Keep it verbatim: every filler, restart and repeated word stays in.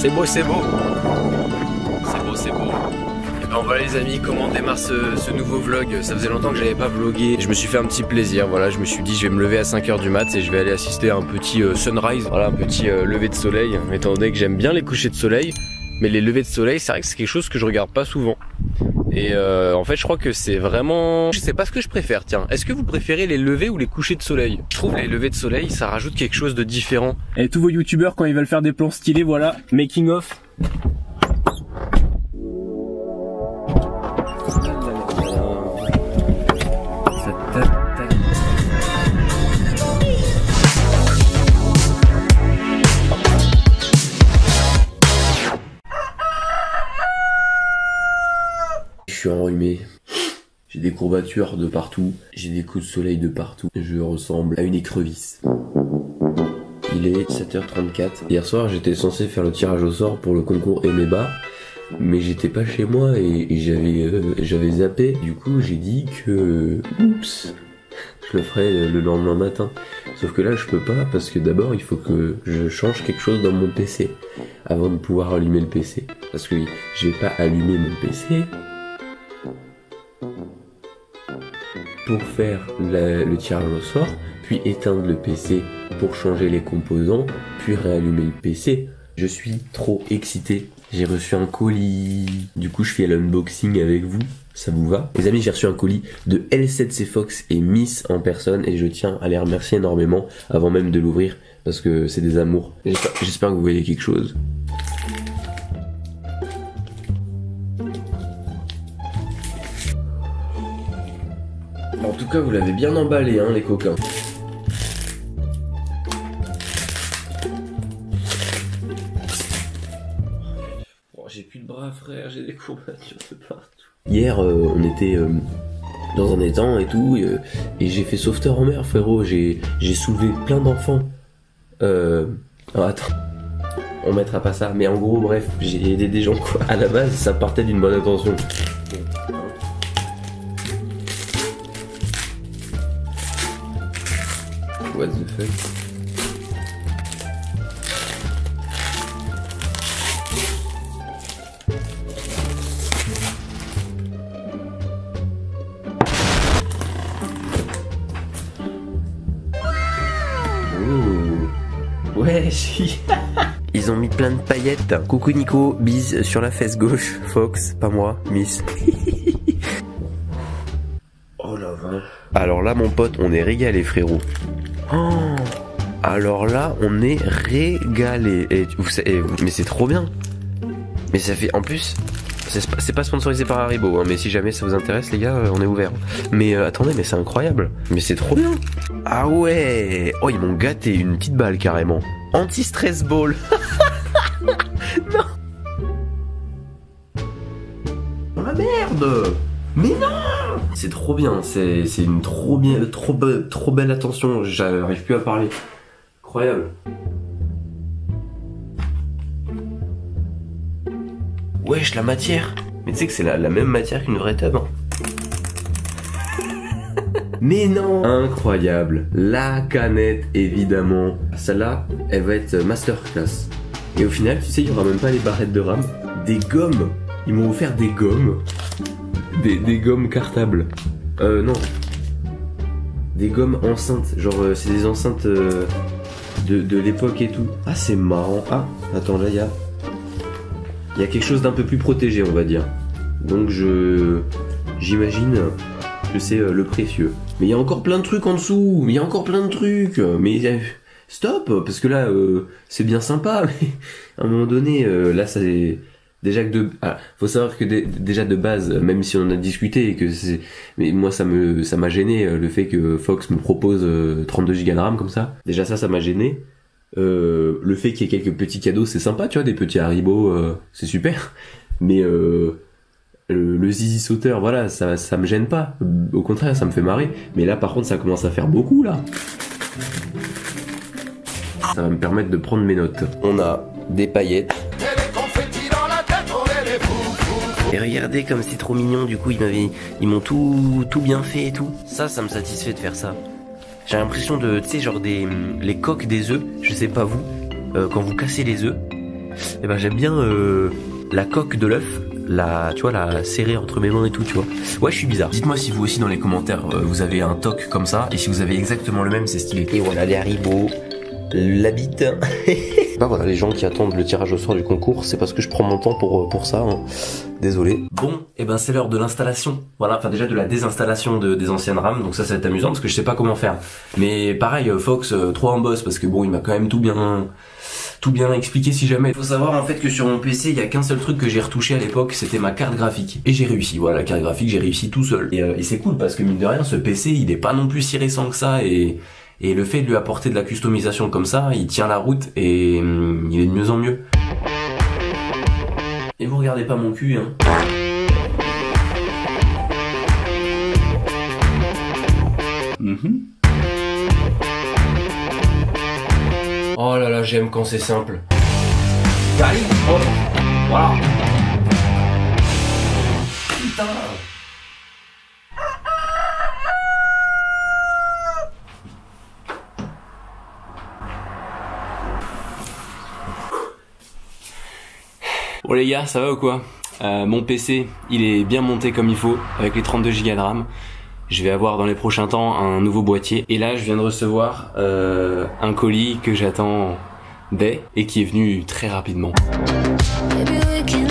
C'est beau, c'est beau. C'est beau, c'est beau. Et ben voilà les amis, comment on démarre ce, ce nouveau vlog. Ça faisait longtemps que j'avais pas vlogué. Je me suis fait un petit plaisir, voilà, je me suis dit je vais me lever à cinq heures du mat et je vais aller assister à un petit euh, sunrise. Voilà, un petit euh, lever de soleil, étant donné que j'aime bien les couchers de soleil. Mais les levées de soleil, c'est vrai que c'est quelque chose que je regarde pas souvent. Et euh, en fait je crois que c'est vraiment... Je sais pas ce que je préfère, tiens. Est-ce que vous préférez les levées ou les couchers de soleil? Je trouve les levées de soleil, ça rajoute quelque chose de différent. Et tous vos youtubeurs quand ils veulent faire des plans stylés, voilà, making of. Je suis enrhumé, j'ai des courbatures de partout, j'ai des coups de soleil de partout, je ressemble à une écrevisse. Il est sept heures trente-quatre. Hier soir j'étais censé faire le tirage au sort pour le concours Emeba, mais j'étais pas chez moi et, et j'avais euh, j'avais zappé. Du coup j'ai dit que oups, je le ferai le lendemain matin. Sauf que là je peux pas parce que d'abord il faut que je change quelque chose dans mon P C avant de pouvoir allumer le P C. Parce que je vais pas allumer mon P C pour faire la, le tirage au sort, puis éteindre le P C pour changer les composants, puis réallumer le P C. Je suis trop excité. J'ai reçu un colis. Du coup, je fais l'unboxing avec vous. Ça vous va? Les amis, j'ai reçu un colis de L sept C Fox et Miss en personne et je tiens à les remercier énormément avant même de l'ouvrir parce que c'est des amours. J'espère que vous voyez quelque chose. En tout cas, vous l'avez bien emballé, hein, les coquins. Oh, j'ai plus de bras, frère, j'ai des courbatures de partout. Hier, euh, on était euh, dans un étang et tout, et, euh, et j'ai fait sauveteur en mer, frérot. J'ai j'ai soulevé plein d'enfants. Euh... Alors, attends, on mettra pas ça, mais en gros, bref, j'ai aidé des gens, quoi. À la base, ça partait d'une bonne intention. What the fuck? Oh. Ouais, si. Ils ont mis plein de paillettes. Coucou Nico, bise sur la fesse gauche. Fox, pas moi, Miss. Oh la vache. Alors là mon pote, on est régalé frérot. Oh, alors là, on est régalé. Et, vous savez, mais c'est trop bien. Mais ça fait, en plus, c'est pas sponsorisé par Haribo, hein, mais si jamais ça vous intéresse, les gars, on est ouvert. Mais euh, attendez, mais c'est incroyable. Mais c'est trop bien. Ah ouais. Oh, ils m'ont gâté une petite balle carrément. Anti-stress ball. Non. Oh la merde. Mais non! C'est trop bien, c'est une trop bien, trop, be trop belle attention, j'arrive plus à parler. Incroyable. Wesh, la matière! Mais tu sais que c'est la, la même matière qu'une vraie tub. Hein. Mais non! Incroyable. La canette, évidemment. Celle-là, elle va être masterclass. Et au final, tu sais, il y aura même pas les barrettes de RAM. Des gommes! Ils m'ont offert des gommes. Des, des gommes cartables. Euh, non. Des gommes enceintes. Genre, euh, c'est des enceintes euh, de, de l'époque et tout. Ah, c'est marrant. Ah, attends, là, il y a... Il y a quelque chose d'un peu plus protégé, on va dire. Donc, je... J'imagine que c'est euh, le précieux. Mais il y a encore plein de trucs en dessous. Mais il y a encore plein de trucs. Mais... Euh, stop. Parce que là, euh, c'est bien sympa. Mais à un moment donné, euh, là, ça... Déjà que de, ah, faut savoir que de, déjà de base, même si on en a discuté et que c'est, mais moi ça me, ça m'a gêné le fait que Fox me propose euh, trente-deux gigas de RAM comme ça. Déjà ça, ça m'a gêné. Euh, le fait qu'il y ait quelques petits cadeaux, c'est sympa, tu vois, des petits Haribo, euh, c'est super. Mais euh, le, le zizi sauteur, voilà, ça, ça me gêne pas. Au contraire, ça me fait marrer. Mais là, par contre, ça commence à faire beaucoup là. Ça va me permettre de prendre mes notes. On a des paillettes. Et regardez comme c'est trop mignon, du coup ils m'avaient, ils m'ont tout, tout bien fait et tout. Ça, ça me satisfait de faire ça. J'ai l'impression de, tu sais, genre des, les coques des œufs, je sais pas vous, euh, quand vous cassez les œufs, et ben j'aime bien euh, la coque de l'œuf, la, tu vois, la serrer entre mes mains et tout, tu vois. Ouais, je suis bizarre. Dites-moi si vous aussi dans les commentaires euh, vous avez un toc comme ça, et si vous avez exactement le même, c'est stylé. Et voilà les haribots, la bite. Bah voilà, les gens qui attendent le tirage au sort du concours, c'est parce que je prends mon temps pour, pour ça, hein. Désolé. Bon, et ben c'est l'heure de l'installation. Voilà, enfin déjà de la désinstallation de, des anciennes RAM, donc ça ça va être amusant parce que je sais pas comment faire. Mais pareil, Fox, euh, trop en boss parce que bon, il m'a quand même tout bien... tout bien expliqué si jamais. Faut savoir en fait que sur mon P C, il y a qu'un seul truc que j'ai retouché à l'époque, c'était ma carte graphique. Et j'ai réussi, voilà, la carte graphique, j'ai réussi tout seul. Et, euh, et c'est cool parce que mine de rien, ce P C, il est pas non plus si récent que ça et... Et le fait de lui apporter de la customisation comme ça, il tient la route et hum, il est de mieux en mieux. Et vous regardez pas mon cul, hein. Mm-hmm. Oh là là, j'aime quand c'est simple. Allez, oh, voilà. Putain. Bon les gars, ça va ou quoi? euh, Mon P C, il est bien monté comme il faut, avec les trente-deux giga de RAM. Je vais avoir dans les prochains temps un nouveau boîtier. Et là, je viens de recevoir euh, un colis que j'attends dès et qui est venu très rapidement. Baby,